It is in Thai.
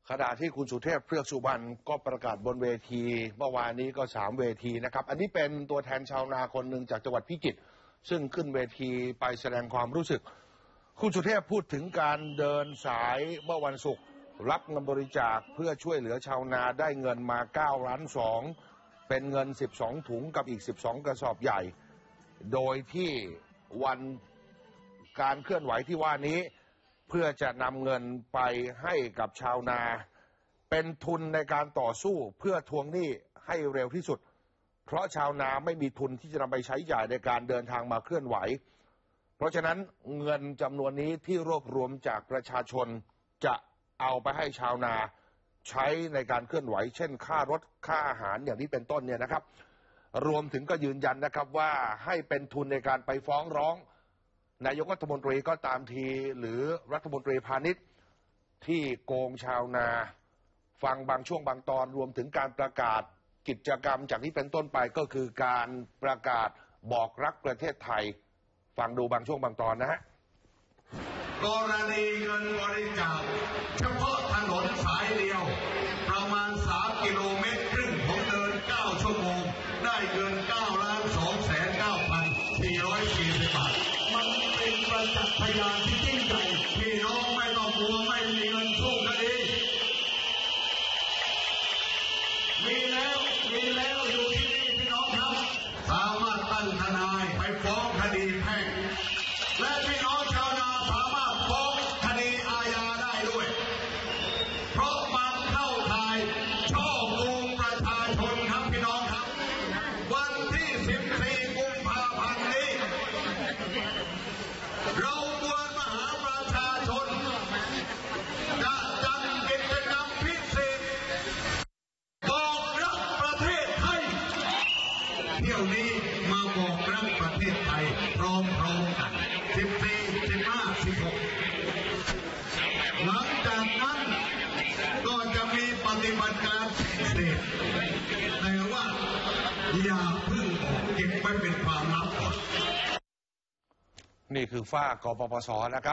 ขณะที่คุณสุเทพเทือกสุบรรณก็ประกาศบนเวทีเมื่อวานนี้ก็3 เวทีนะครับอันนี้เป็นตัวแทนชาวนาคนหนึ่งจากจังหวัดพิจิตรซึ่งขึ้นเวทีไปแสดงความรู้สึกคุณสุเทพพูดถึงการเดินสายเมื่อวันศุกร์รับเงินบริจาคเพื่อช่วยเหลือชาวนาได้เงินมา9.2 ล้านเป็นเงิน12 ถุงกับอีก12 กระสอบใหญ่โดยที่วันการเคลื่อนไหวที่ว่านี้เพื่อจะนำเงินไปให้กับชาวนาเป็นทุนในการต่อสู้เพื่อทวงหนี้ให้เร็วที่สุดเพราะชาวนาไม่มีทุนที่จะนำไปใช้จ่ายในการเดินทางมาเคลื่อนไหวเพราะฉะนั้นเงินจำนวนนี้ที่รวบรวมจากประชาชนจะเอาไปให้ชาวนาใช้ในการเคลื่อนไหวเช่นค่ารถค่าอาหารอย่างนี้เป็นต้นเนี่ยนะครับรวมถึงก็ยืนยันนะครับว่าให้เป็นทุนในการไปฟ้องร้องนายกรัฐมนตรีก็ตามทีหรือรัฐมนตรีพาณิชย์ที่โกงชาวนาฟังบางช่วงบางตอนรวมถึงการประกาศกิจกรรมจากนี้เป็นต้นไปก็คือการประกาศบอกรักประเทศไทยฟังดูบางช่วงบางตอนนะฮะกรณีเงินบริจาคเฉพาะถนนสายเดียวประมาณ3 กิโลเมตรครึ่งผมเดิน9 ชั่วโมงได้เงิน9,209,440 บาทมันเป็นประจักษ์พยานที่ยิ่งใหญ่พี่น้องไม่ต้องกลัวไม่มีเงินสู้คดีมีแล้วอยู่ที่นี่พี่น้องครับสามารถตั้งทนายไปฟ้องคดีแพ่งและพี่น้องชาวนาสามารถฟ้องคดีอาญาได้ด้วยเพราะมันเข้าข่ายช่อโกงประชาชนครับพี่น้องครับวันที่14 กุมภาพันธ์นี้เรามวลมหาประชาชนจะจัดกิจกรรมพิเศษบอกรักประเทศไทยเที่ยวนี้มาบอกรักประเทศไทยพร้อมๆกัน14 15 16หลังจากนั้นก็จะมีปฏิบัติการพิเศษแต่ว่าอย่าเพิ่งบอกเก็บไว้เป็นความลับก่อนนี่คือฝ้ากปปสนะครับ